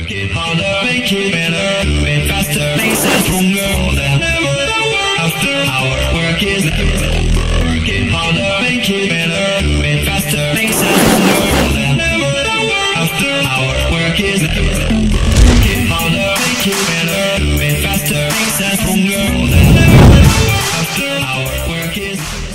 Working harder, make it better, do it faster, makes us stronger than ever. After our work is never over. Working harder, make it better, do it faster, makes us stronger than ever. After our work is never over. Working harder, make it better, do it faster, makes us stronger than ever. After our work is